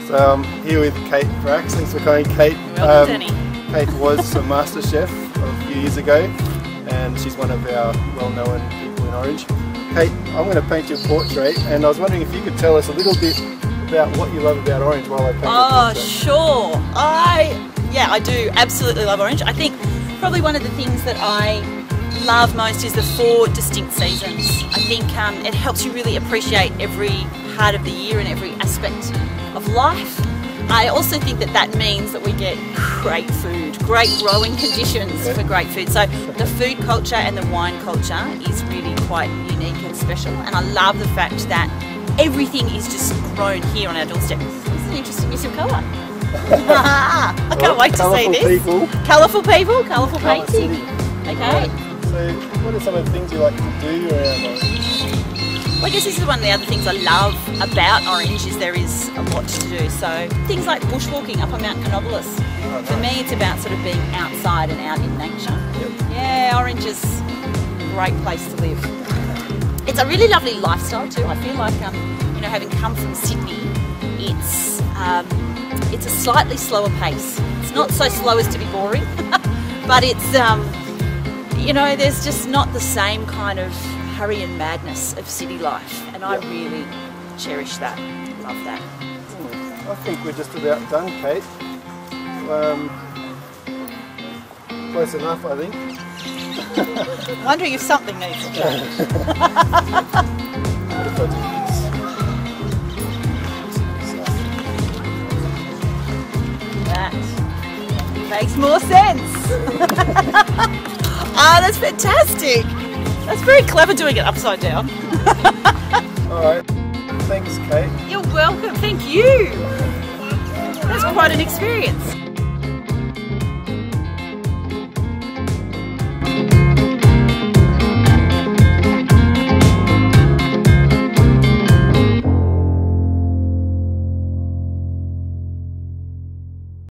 So I'm here with Kate Bracks. Thanks for coming, Kate. Welcome, Danny. Kate was a MasterChef a few years ago, and she's one of our well-known people in Orange. Kate, I'm going to paint your portrait, and I was wondering if you could tell us a little bit about what you love about Orange while I paint your portrait. Oh, sure. I do absolutely love Orange. I think probably one of the things that I love most is the 4 distinct seasons. I think it helps you really appreciate every part of the year and every aspect of life. I also think that that means that we get great food, great growing conditions for great food. So the food culture and the wine culture is really quite unique and special, and I love the fact that everything is just grown here on our doorstep. This is an interesting use of colour. I can't wait to see this. Colourful people, colourful painting. Okay. So what are some of the things you like to do around Orange? Well, I guess this is one of the other things I love about Orange is there is a lot to do. So things like bushwalking up on Mount Canobolas. For me, it's about sort of being outside and out in nature. Yeah, Orange is a great place to live. It's a really lovely lifestyle too. I feel like, you know, having come from Sydney, it's a slightly slower pace. It's not so slow as to be boring, but it's, you know, there's just not the same kind of hurry and madness of city life, and I really cherish that, love that. I think we're just about done, Kate. Close enough, I think. Wondering if something needs to change. What if I do this? That makes more sense. Ah, that's fantastic. That's very clever doing it upside down. Alright, thanks Kate. You're welcome, thank you. That's quite an experience.